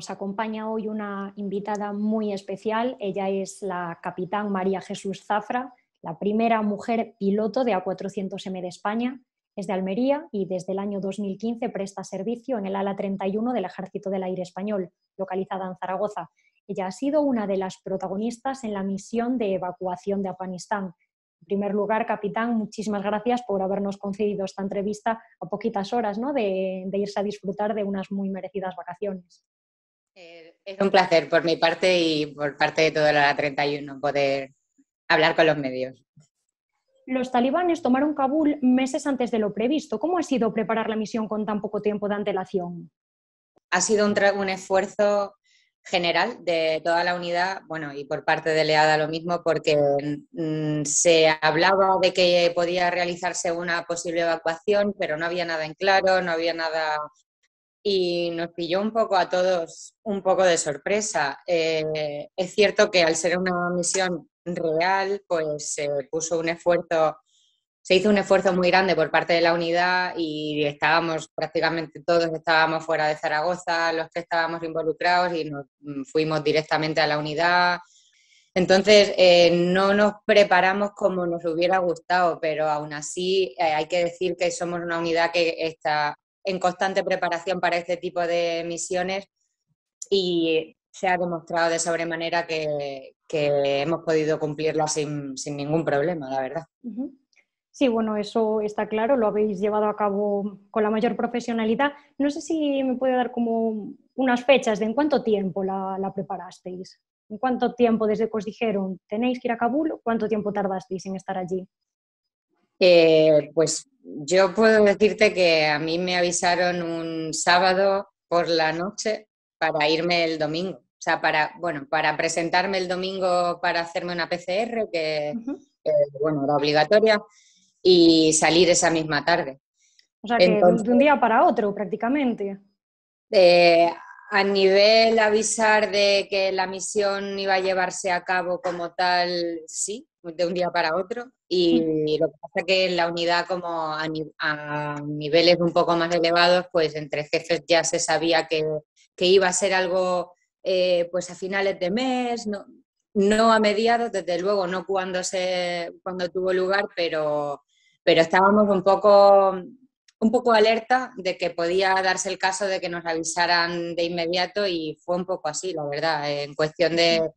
nos acompaña hoy una invitada muy especial. Ella es la capitán María Jesús Zafra, la primera mujer piloto de A400M de España. Es de Almería y desde el año 2015 presta servicio en el ala 31 del Ejército del Aire Español, localizada en Zaragoza. Ella ha sido una de las protagonistas en la misión de evacuación de Afganistán. En primer lugar, capitán, muchísimas gracias por habernos concedido esta entrevista a poquitas horas, ¿no?, de irse a disfrutar de unas muy merecidas vacaciones. Es un placer por mi parte y por parte de toda la 31 poder hablar con los medios. Los talibanes tomaron Kabul meses antes de lo previsto. ¿Cómo ha sido preparar la misión con tan poco tiempo de antelación? Ha sido un esfuerzo general de toda la unidad, bueno, y por parte de Leada lo mismo, porque se hablaba de que podía realizarse una posible evacuación, pero no había nada en claro, no había nada, y nos pilló un poco a todos un poco de sorpresa. Es cierto que al ser una misión real, pues se hizo un esfuerzo muy grande por parte de la unidad y prácticamente todos estábamos fuera de Zaragoza, los que estábamos involucrados, y nos fuimos directamente a la unidad. Entonces, no nos preparamos como nos hubiera gustado, pero aún así hay que decir que somos una unidad que está en constante preparación para este tipo de misiones y se ha demostrado de sobremanera que hemos podido cumplirla sin ningún problema, la verdad. Uh-huh. Sí, bueno, eso está claro, lo habéis llevado a cabo con la mayor profesionalidad. No sé si me puede dar como unas fechas de en cuánto tiempo la preparasteis. ¿En cuánto tiempo desde que os dijeron tenéis que ir a Kabul? ¿Cuánto tiempo tardasteis en estar allí? Pues yo puedo decirte que a mí me avisaron un sábado por la noche para irme el domingo. O sea, para presentarme el domingo para hacerme una PCR, que bueno, era obligatoria, y salir esa misma tarde. O sea, que Entonces, de un día para otro prácticamente. eh, a nivel avisar de que la misión iba a llevarse a cabo como tal, sí, de un día para otro. Y lo que pasa es que en la unidad, como a niveles un poco más elevados, pues entre jefes ya se sabía que iba a ser algo pues a finales de mes, no a mediados, desde luego, no cuando tuvo lugar, pero estábamos un poco alerta de que podía darse el caso de que nos avisaran de inmediato, y fue un poco así, la verdad, en cuestión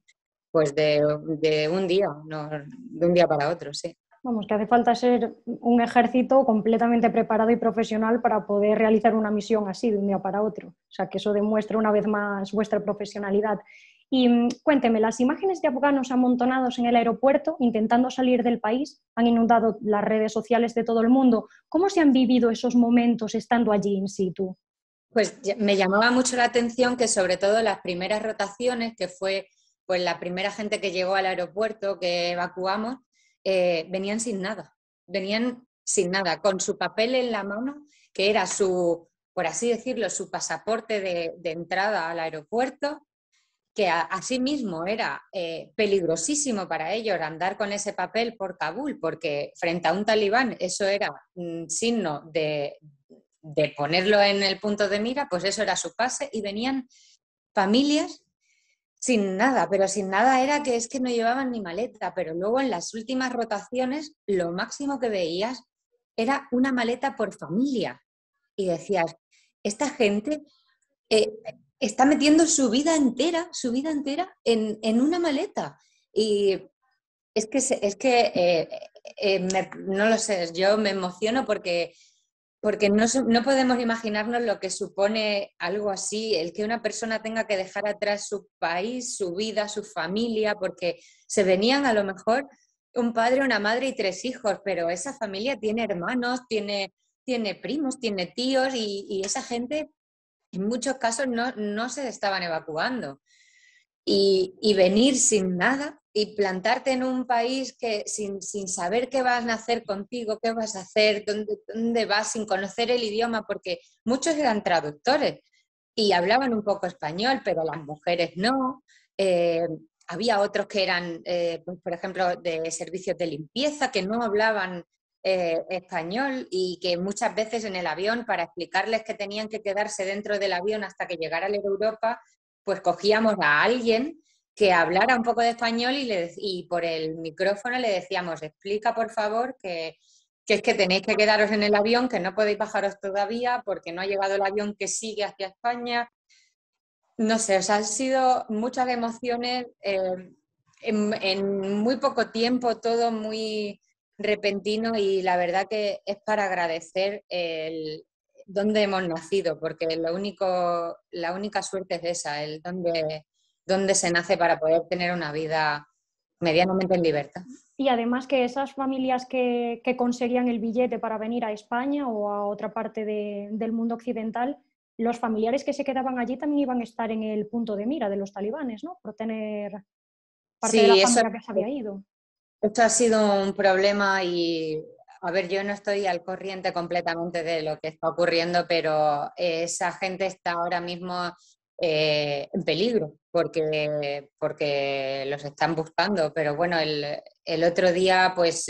de un día, no, de un día para otro, sí. Vamos, que hace falta ser un ejército completamente preparado y profesional para poder realizar una misión así de un día para otro. O sea, que eso demuestra una vez más vuestra profesionalidad. Y cuénteme, las imágenes de afganos amontonados en el aeropuerto intentando salir del país han inundado las redes sociales de todo el mundo. ¿Cómo se han vivido esos momentos estando allí in situ? Pues me llamaba mucho la atención que sobre todo las primeras rotaciones, que fue pues la primera gente que llegó al aeropuerto, que evacuamos, venían sin nada, con su papel en la mano, que era por así decirlo, su pasaporte de entrada al aeropuerto, que asimismo era peligrosísimo para ellos andar con ese papel por Kabul, porque frente a un talibán eso era signo de ponerlo en el punto de mira, pues eso era su pase, y venían familias sin nada, pero sin nada era que es que no llevaban ni maleta, pero luego en las últimas rotaciones lo máximo que veías era una maleta por familia, y decías, esta gente eh, está metiendo su vida entera en una maleta. Y no lo sé, yo me emociono porque no podemos imaginarnos lo que supone algo así, el que una persona tenga que dejar atrás su país, su vida, su familia, porque se venían a lo mejor un padre, una madre y 3 hijos, pero esa familia tiene hermanos, tiene primos, tiene tíos, y esa gente en muchos casos no se estaban evacuando. Y venir sin nada y plantarte en un país que sin saber qué vas a hacer contigo, qué vas a hacer, dónde vas, sin conocer el idioma, porque muchos eran traductores y hablaban un poco español, pero las mujeres no. Eh, Había otros que eran, pues, por ejemplo, de servicios de limpieza, que no hablaban español, y que muchas veces en el avión, para explicarles que tenían que quedarse dentro del avión hasta que llegara a Europa, pues cogíamos a alguien que hablara un poco de español y por el micrófono le decíamos, explica por favor que es que tenéis que quedaros en el avión, que no podéis bajaros todavía porque no ha llegado el avión que sigue hacia España. No sé, o sea, han sido muchas emociones en muy poco tiempo, todo muy repentino y la verdad que es para agradecer el dónde hemos nacido, porque la única suerte es esa, el dónde se nace para poder tener una vida medianamente en libertad. Y además que esas familias que conseguían el billete para venir a España o a otra parte del mundo occidental, los familiares que se quedaban allí también iban a estar en el punto de mira de los talibanes, ¿no? Por tener parte de la Sí, familia que se había ido. esto ha sido un problema y, a ver, yo no estoy al corriente completamente de lo que está ocurriendo, pero esa gente está ahora mismo en peligro porque los están buscando. Pero bueno, el otro día, pues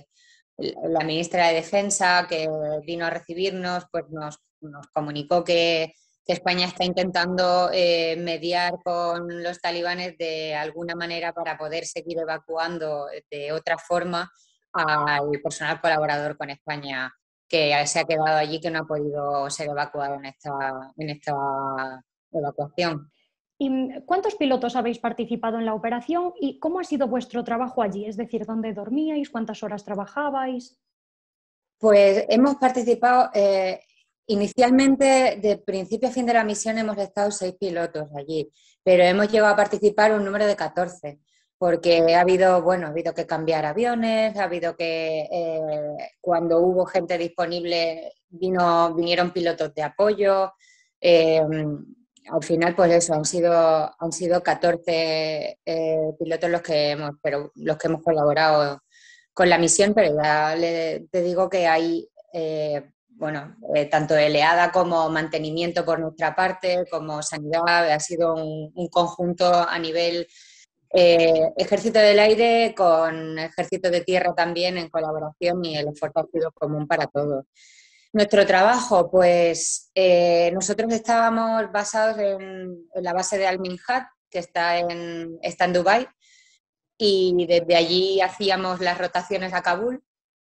la ministra de Defensa que vino a recibirnos, pues nos comunicó que España está intentando mediar con los talibanes de alguna manera para poder seguir evacuando de otra forma al personal colaborador con España que se ha quedado allí, que no ha podido ser evacuado en esta evacuación. ¿Y cuántos pilotos habéis participado en la operación y cómo ha sido vuestro trabajo allí? Es decir, ¿dónde dormíais? ¿Cuántas horas trabajabais? Pues hemos participado, inicialmente, de principio a fin de la misión hemos estado 6 pilotos allí, pero hemos llegado a participar un número de 14, porque ha habido que cambiar aviones, ha habido que, cuando hubo gente disponible, vinieron pilotos de apoyo. eh, Al final, pues eso, han sido 14 pilotos los que hemos colaborado con la misión, pero ya te digo que hay, tanto eleada como mantenimiento por nuestra parte, como sanidad, ha sido un conjunto a nivel ejército del aire con ejército de tierra también en colaboración y el esfuerzo ha sido común para todos. Nuestro trabajo, pues nosotros estábamos basados en la base de Al-Minhad, que está en Dubái, y desde allí hacíamos las rotaciones a Kabul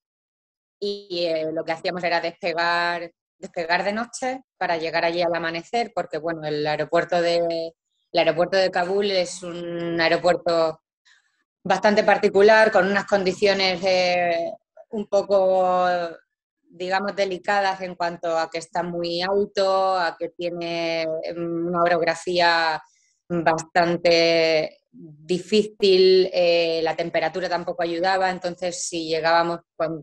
y lo que hacíamos era despegar de noche para llegar allí al amanecer, porque bueno, el aeropuerto de Kabul es un aeropuerto bastante particular, con unas condiciones un poco, digamos, delicadas en cuanto a que está muy alto, a que tiene una orografía bastante difícil, la temperatura tampoco ayudaba, entonces si llegábamos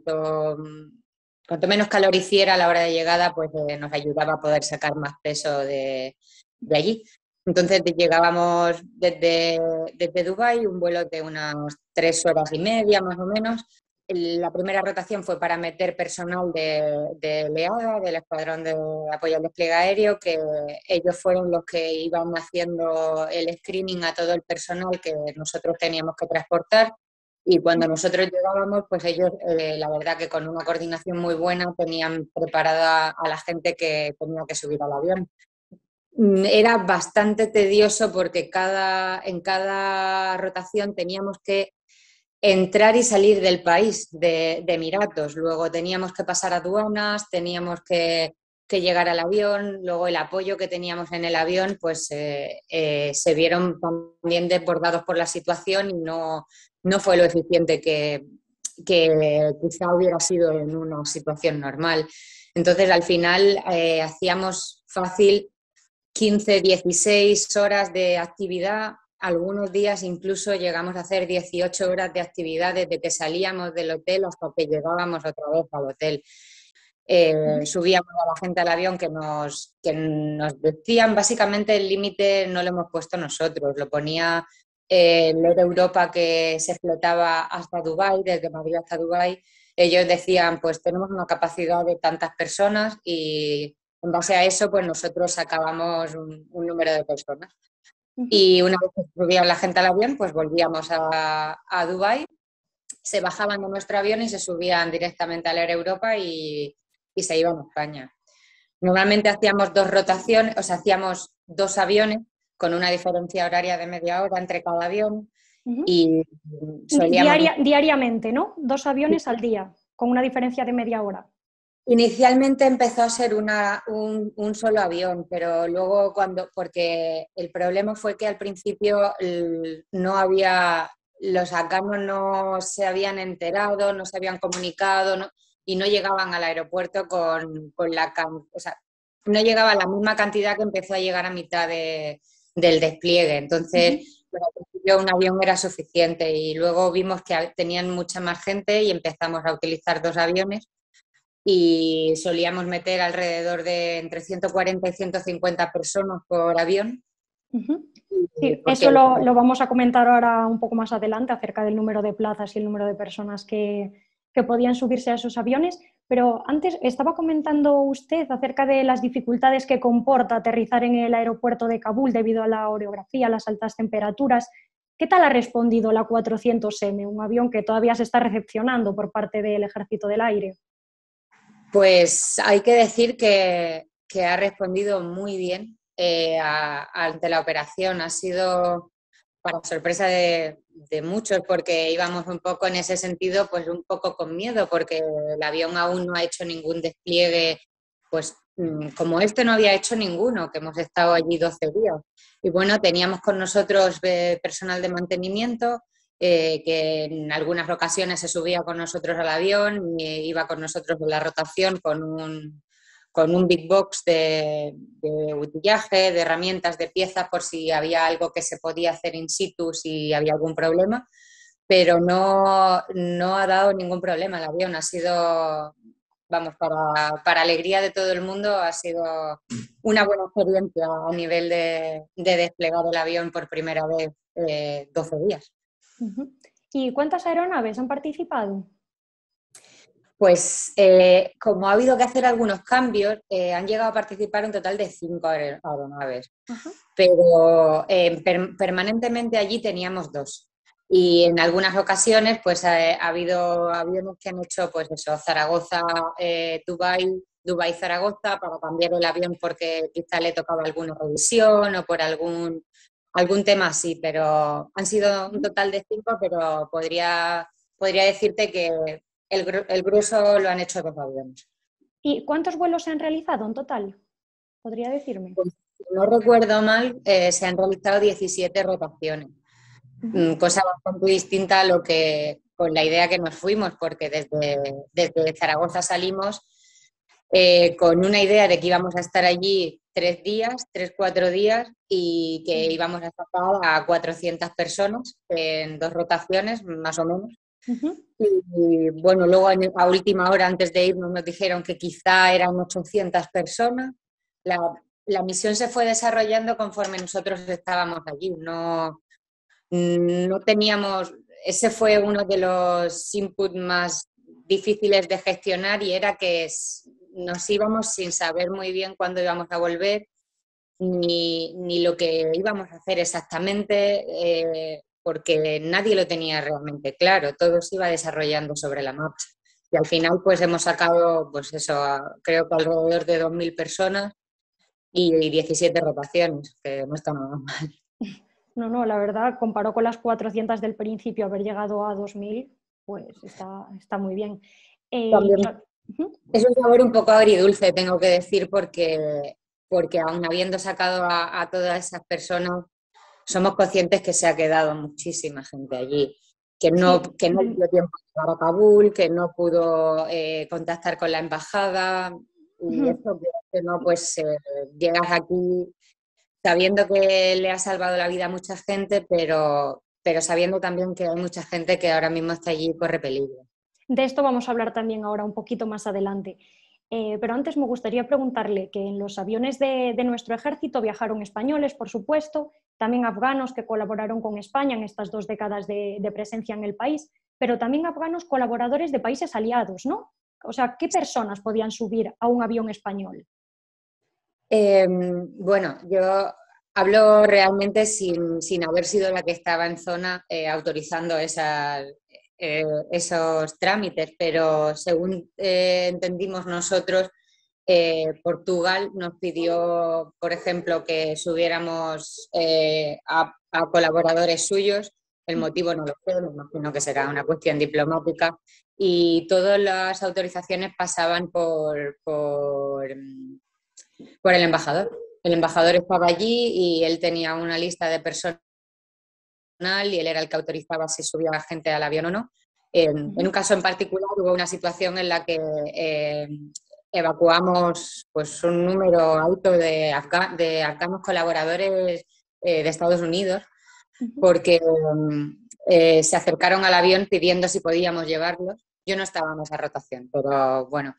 cuanto menos calor hiciera a la hora de llegada, pues nos ayudaba a poder sacar más peso de allí. Entonces llegábamos desde Dubái, un vuelo de unas 3 horas y media más o menos. La primera rotación fue para meter personal de LEADA, del Escuadrón de Apoyo al Despliegue Aéreo, que ellos fueron los que iban haciendo el screening a todo el personal que nosotros teníamos que transportar. Y cuando nosotros llegábamos, pues ellos, la verdad que con una coordinación muy buena, tenían preparada a la gente que tenía que subir al avión. Era bastante tedioso porque en cada rotación teníamos que entrar y salir del país, de Emiratos. Luego teníamos que pasar aduanas, teníamos que llegar al avión, luego el apoyo que teníamos en el avión, pues se vieron también desbordados por la situación y no fue lo eficiente que quizá hubiera sido en una situación normal. Entonces, al final, hacíamos fácil 15, 16 horas de actividad. Algunos días incluso llegamos a hacer 18 horas de actividad desde que salíamos del hotel hasta que llegábamos otra vez al hotel. Subíamos a la gente al avión que nos decían, básicamente el límite no lo hemos puesto nosotros, lo ponía el Air Europa que se flotaba hasta Dubái, desde Madrid hasta Dubái. Ellos decían, pues tenemos una capacidad de tantas personas y en base a eso, pues nosotros sacábamos un número de personas. Y una vez que subía la gente al avión, pues volvíamos a Dubái, se bajaban de nuestro avión y se subían directamente al Air Europa y se iban a España. Normalmente hacíamos 2 rotaciones, o sea, hacíamos 2 aviones con una diferencia horaria de media hora entre cada avión. Ujú. Y solíamos... Diariamente, ¿no? 2 aviones al día, con una diferencia de media hora. Inicialmente empezó a ser un solo avión, pero luego porque el problema fue que al principio no había, los afganos no se habían enterado, no se habían comunicado, ¿no? Y no llegaban al aeropuerto o sea, no llegaba la misma cantidad que empezó a llegar a mitad del despliegue. Entonces, al principio un avión era suficiente y luego vimos que tenían mucha más gente y empezamos a utilizar 2 aviones. Y solíamos meter alrededor de entre 140 y 150 personas por avión. Uh-huh. Y Sí, porque, eso lo vamos a comentar ahora un poco más adelante acerca del número de plazas y el número de personas que podían subirse a esos aviones, pero antes estaba comentando usted acerca de las dificultades que comporta aterrizar en el aeropuerto de Kabul debido a la orografía, las altas temperaturas. ¿Qué tal ha respondido la 400M, un avión que todavía se está recepcionando por parte del Ejército del Aire? pues hay que decir que ha respondido muy bien ante la operación. Ha sido para sorpresa de muchos, porque íbamos un poco en ese sentido, pues un poco con miedo, porque el avión aún no ha hecho ningún despliegue, pues como este no había hecho ninguno, que hemos estado allí 12 días. Y bueno, teníamos con nosotros personal de mantenimiento, que en algunas ocasiones se subía con nosotros al avión, iba con nosotros en la rotación con un big box de utillaje, de herramientas, de piezas, por si había algo que se podía hacer in situ, si había algún problema, pero no ha dado ningún problema el avión. Ha sido, vamos, para alegría de todo el mundo, ha sido una buena experiencia a nivel de desplegar el avión por primera vez 12 días. Uh-huh. ¿Y cuántas aeronaves han participado? Pues como ha habido que hacer algunos cambios, han llegado a participar un total de 5 aeronaves, Uh-huh. pero permanentemente allí teníamos 2. Y en algunas ocasiones pues ha habido aviones que han hecho pues eso, Zaragoza, Dubái, Zaragoza, para cambiar el avión porque quizá le tocaba alguna revisión o por algún tema así, pero han sido un total de 5, pero podría decirte que el grueso lo han hecho 2 aviones. ¿Y cuántos vuelos se han realizado en total? ¿Podría decirme? Pues, si no recuerdo mal, se han realizado 17 rotaciones, Uh-huh. cosa bastante distinta a lo que con la idea que nos fuimos, porque desde Zaragoza salimos con una idea de que íbamos a estar allí 3 días, 3-4 días y que íbamos a sacar a 400 personas en 2 rotaciones, más o menos. Uh-huh. Y bueno, luego a última hora, antes de irnos, nos dijeron que quizá eran 800 personas. La misión se fue desarrollando conforme nosotros estábamos allí. No teníamos, ese fue uno de los inputs más difíciles de gestionar, y era que nos íbamos sin saber muy bien cuándo íbamos a volver, ni lo que íbamos a hacer exactamente, porque nadie lo tenía realmente claro, todo se iba desarrollando sobre la marcha. Y al final pues hemos sacado, pues eso, creo que alrededor de 2.000 personas y 17 rotaciones, que no está nada mal. No, la verdad, comparado con las 400 del principio, haber llegado a 2000, pues está muy bien. También Uh-huh. es un sabor un poco agridulce, tengo que decir, porque aún habiendo sacado a todas esas personas, somos conscientes que se ha quedado muchísima gente allí, Sí, que no dio tiempo de llegar a Kabul, que no pudo contactar con la embajada, y uh-huh. eso que no, pues llegas aquí sabiendo que le ha salvado la vida a mucha gente, pero sabiendo también que hay mucha gente que ahora mismo está allí y corre peligro. De esto vamos a hablar también ahora un poquito más adelante. Pero antes me gustaría preguntarle que en los aviones de nuestro ejército viajaron españoles, por supuesto, también afganos que colaboraron con España en estas 2 décadas de presencia en el país, pero también afganos colaboradores de países aliados, ¿no? O sea, ¿qué personas podían subir a un avión español? Bueno, yo hablo realmente sin haber sido la que estaba en zona autorizando esos trámites, pero según entendimos nosotros, Portugal nos pidió, por ejemplo, que subiéramos a colaboradores suyos. El motivo no lo sé, me imagino que será una cuestión diplomática. Y todas las autorizaciones pasaban por el embajador. El embajador estaba allí y él tenía una lista de personal y él era el que autorizaba si subía gente al avión o no. En un caso en particular hubo una situación en la que evacuamos pues, un número alto de afganos colaboradores de Estados Unidos porque se acercaron al avión pidiendo si podíamos llevarlos. Yo no estaba en esa rotación, pero bueno.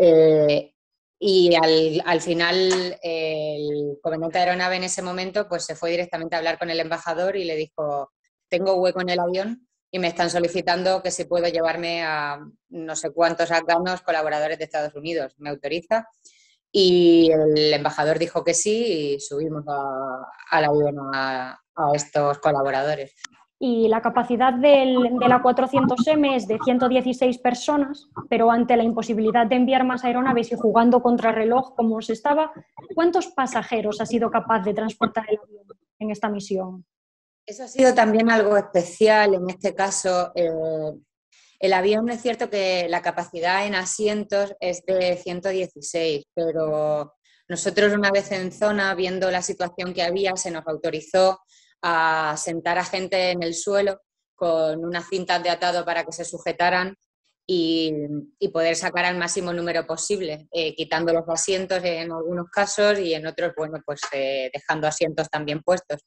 Y al final el comandante de aeronave en ese momento pues se fue directamente a hablar con el embajador y le dijo, tengo hueco en el avión y me están solicitando que si puedo llevarme a no sé cuántos afganos colaboradores de Estados Unidos. ¿Me autoriza? Y el embajador dijo que sí y subimos al avión a estos colaboradores. Y la capacidad de la 400M es de 116 personas, pero ante la imposibilidad de enviar más aeronaves y jugando contra reloj como se estaba, ¿cuántos pasajeros ha sido capaz de transportar el avión en esta misión? Eso ha sido también algo especial en este caso. El avión es cierto que la capacidad en asientos es de 116, pero nosotros una vez en zona, viendo la situación que había, se nos autorizó a sentar a gente en el suelo con unas cintas de atado para que se sujetaran y poder sacar al máximo número posible, quitando los asientos en algunos casos y en otros, bueno, pues dejando asientos también puestos.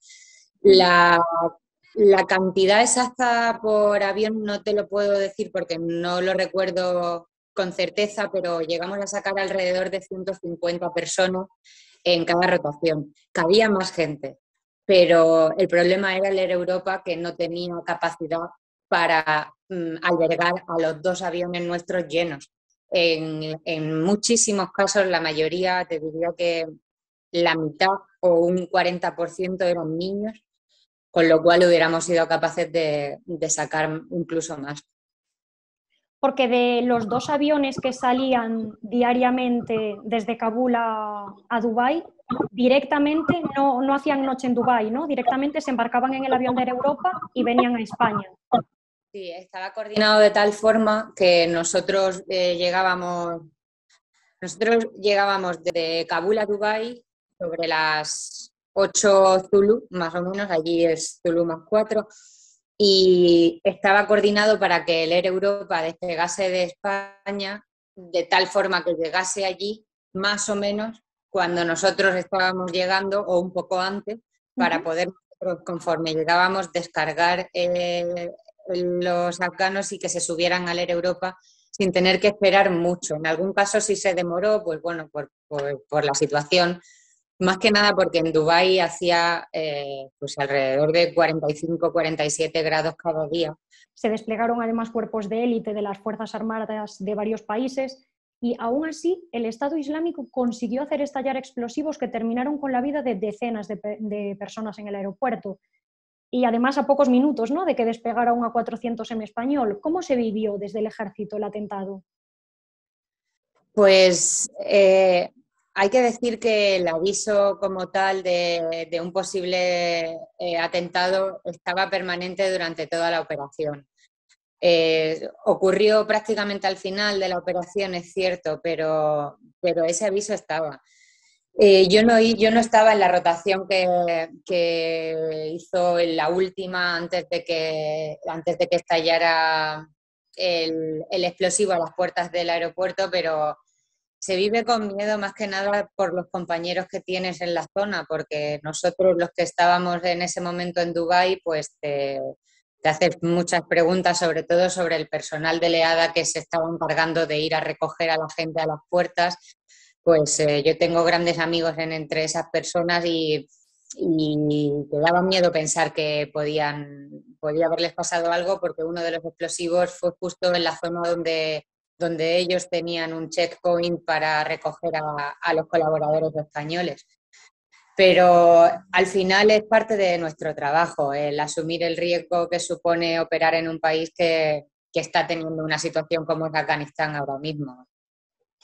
La cantidad exacta por avión no te lo puedo decir porque no lo recuerdo con certeza, pero llegamos a sacar alrededor de 150 personas en cada rotación. Cabía más gente, pero el problema era el Air Europa, que no tenía capacidad para albergar a los dos aviones nuestros llenos. En muchísimos casos, la mayoría, te diría que la mitad o un 40% eran niños, con lo cual hubiéramos sido capaces de sacar incluso más. Porque de los 2 aviones que salían diariamente desde Kabul a Dubái, directamente no hacían noche en Dubái, ¿no? Directamente se embarcaban en el avión de Air Europa y venían a España. Sí, estaba coordinado de tal forma que nosotros llegábamos desde Kabul a Dubái sobre las 8 Zulu, más o menos, allí es Zulu más 4, y estaba coordinado para que el Air Europa despegase de España de tal forma que llegase allí más o menos cuando nosotros estábamos llegando o un poco antes para poder, conforme llegábamos, descargar los afganos y que se subieran al Air Europa sin tener que esperar mucho. En algún caso sí se demoró, pues bueno, por la situación, más que nada porque en Dubái hacía pues alrededor de 45, 47 grados cada día. Se desplegaron además cuerpos de élite de las Fuerzas Armadas de varios países y aún así el Estado Islámico consiguió hacer estallar explosivos que terminaron con la vida de decenas de personas en el aeropuerto. Y además a pocos minutos, ¿no?, de que despegara un A400M español. ¿Cómo se vivió desde el ejército el atentado? Pues hay que decir que el aviso como tal de un posible atentado estaba permanente durante toda la operación. Ocurrió prácticamente al final de la operación, es cierto, pero ese aviso estaba. Yo no estaba en la rotación que hizo en la última antes de que estallara el explosivo a las puertas del aeropuerto, pero se vive con miedo más que nada por los compañeros que tienes en la zona, porque nosotros los que estábamos en ese momento en Dubái, pues te haces muchas preguntas, sobre todo sobre el personal de EADA que se estaba encargando de ir a recoger a la gente a las puertas. Pues yo tengo grandes amigos entre esas personas y te daba miedo pensar que podía haberles pasado algo porque uno de los explosivos fue justo en la zona donde ellos tenían un checkpoint para recoger a los colaboradores españoles. Pero al final es parte de nuestro trabajo, el asumir el riesgo que supone operar en un país que está teniendo una situación como es Afganistán ahora mismo.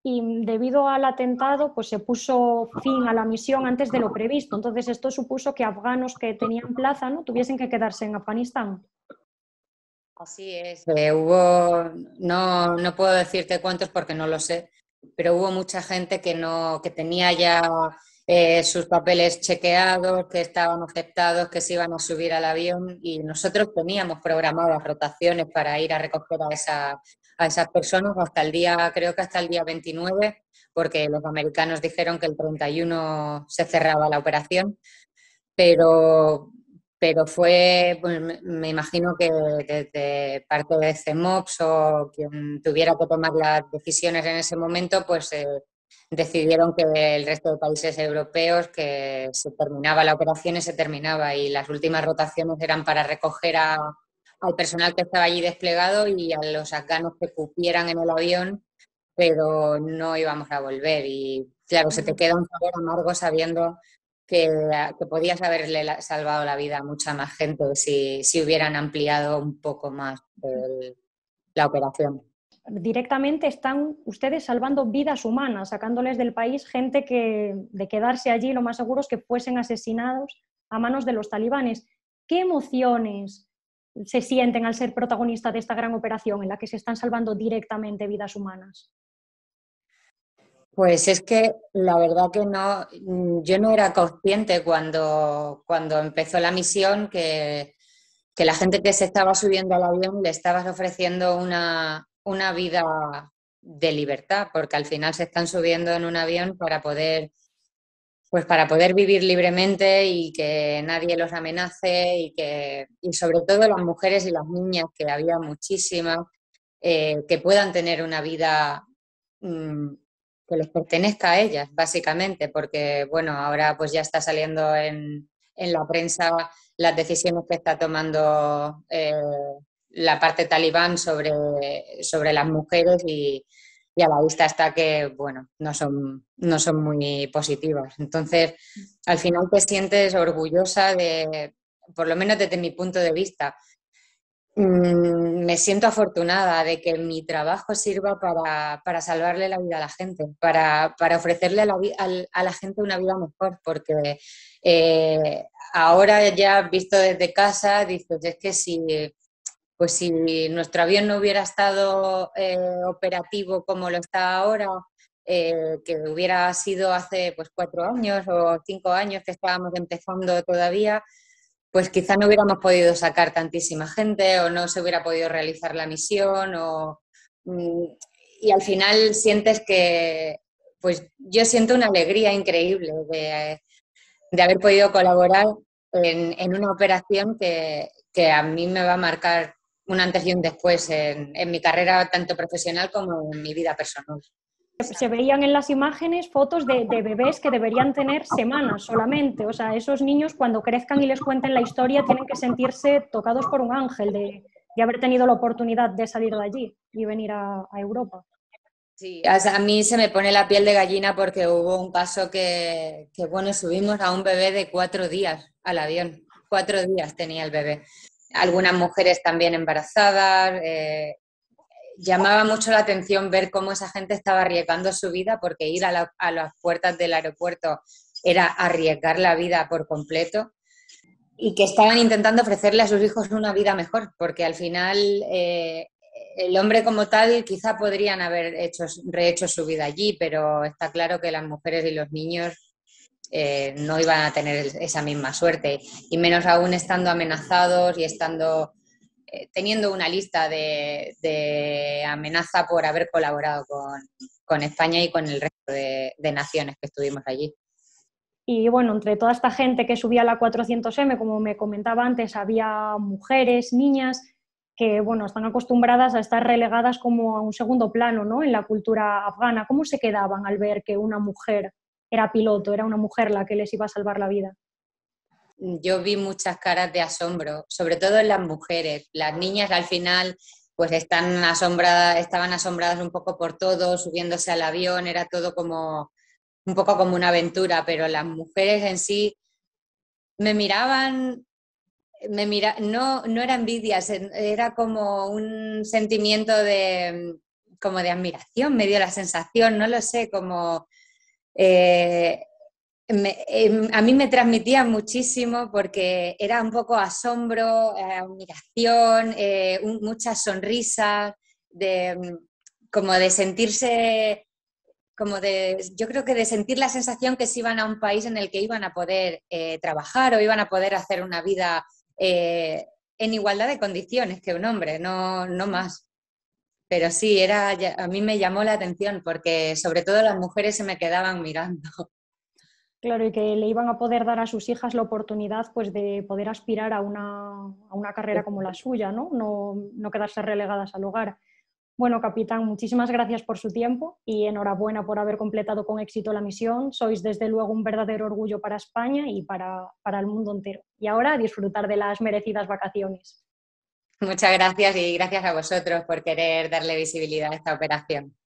y debido al atentado pues se puso fin a la misión antes de lo previsto. Entonces esto supuso que afganos que tenían plaza, ¿no?, tuviesen que quedarse en Afganistán. Así es. Hubo, no puedo decirte cuántos porque no lo sé, pero hubo mucha gente que tenía ya sus papeles chequeados, que estaban aceptados, que se iban a subir al avión y nosotros teníamos programadas rotaciones para ir a recoger a esas personas hasta el día, creo que hasta el día 29, porque los americanos dijeron que el 31 se cerraba la operación, pero fue, pues, me imagino que desde parte de CEMOPS o quien tuviera que tomar las decisiones en ese momento, pues decidieron que el resto de países europeos que se terminaba la operación y se terminaba y las últimas rotaciones eran para recoger al personal que estaba allí desplegado y a los afganos que cupieran en el avión, pero no íbamos a volver y claro, se te queda un sabor amargo sabiendo que podías haberle salvado la vida a mucha más gente si hubieran ampliado un poco más la operación. Directamente están ustedes salvando vidas humanas, sacándoles del país gente que de quedarse allí lo más seguro es que fuesen asesinados a manos de los talibanes. ¿Qué emociones se sienten al ser protagonista de esta gran operación en la que se están salvando directamente vidas humanas? Pues es que la verdad que no, yo no era consciente cuando empezó la misión que la gente que se estaba subiendo al avión le estabas ofreciendo una vida de libertad, porque al final se están subiendo en un avión pues para poder vivir libremente y que nadie los amenace y sobre todo las mujeres y las niñas, que había muchísimas, que puedan tener una vida mm, que les pertenezca a ellas, básicamente, porque bueno, ahora pues ya está saliendo en la prensa las decisiones que está tomando la parte talibán sobre las mujeres y a la vista está que, bueno, no son muy positivas. Entonces, al final te sientes orgullosa de, por lo menos desde mi punto de vista, me siento afortunada de que mi trabajo sirva para salvarle la vida a la gente, para ofrecerle a la gente una vida mejor, porque ahora ya visto desde casa, dices, es que pues si nuestro avión no hubiera estado operativo como lo está ahora, que hubiera sido hace pues 4 años o 5 años que estábamos empezando todavía, pues quizá no hubiéramos podido sacar tantísima gente o no se hubiera podido realizar la misión mm, y al final sientes que, pues yo siento una alegría increíble de haber podido colaborar en una operación que a mí me va a marcar un antes y un después en mi carrera tanto profesional como en mi vida personal. Se veían en las imágenes fotos de bebés que deberían tener semanas solamente. O sea, esos niños cuando crezcan y les cuenten la historia tienen que sentirse tocados por un ángel de haber tenido la oportunidad de salir de allí y venir a Europa. Sí, a mí se me pone la piel de gallina porque hubo un caso bueno, subimos a un bebé de 4 días al avión. 4 días tenía el bebé. Algunas mujeres también embarazadas. Llamaba mucho la atención ver cómo esa gente estaba arriesgando su vida porque ir a las puertas del aeropuerto era arriesgar la vida por completo y que estaban intentando ofrecerle a sus hijos una vida mejor, porque al final el hombre como tal quizá podrían haber rehecho su vida allí, pero está claro que las mujeres y los niños no iban a tener esa misma suerte, y menos aún estando amenazados y teniendo una lista de amenaza por haber colaborado con España y con el resto de naciones que estuvimos allí. Y bueno, entre toda esta gente que subía a la 400M, como me comentaba antes, había mujeres, niñas, que bueno, están acostumbradas a estar relegadas como a un segundo plano, ¿no?, en la cultura afgana. ¿Cómo se quedaban al ver que una mujer era piloto, era una mujer la que les iba a salvar la vida? Yo vi muchas caras de asombro, sobre todo en las mujeres. Las niñas al final pues estaban asombradas un poco por todo, subiéndose al avión, era todo como un poco como una aventura, pero las mujeres en sí me miraban, no era envidia, era como un sentimiento como de admiración, me dio la sensación, no lo sé, como... a mí me transmitía muchísimo porque era un poco asombro, admiración, muchas sonrisas, como de sentirse, yo creo que de sentir la sensación que se iban a un país en el que iban a poder trabajar o iban a poder hacer una vida en igualdad de condiciones que un hombre, no más. Pero sí, a mí me llamó la atención porque sobre todo las mujeres se me quedaban mirando. Claro, y que le iban a poder dar a sus hijas la oportunidad pues, de poder aspirar a una carrera como la suya, ¿no? No quedarse relegadas al hogar. Bueno, capitán, muchísimas gracias por su tiempo y enhorabuena por haber completado con éxito la misión. Sois desde luego un verdadero orgullo para España y para el mundo entero. Y ahora a disfrutar de las merecidas vacaciones. Muchas gracias y gracias a vosotros por querer darle visibilidad a esta operación.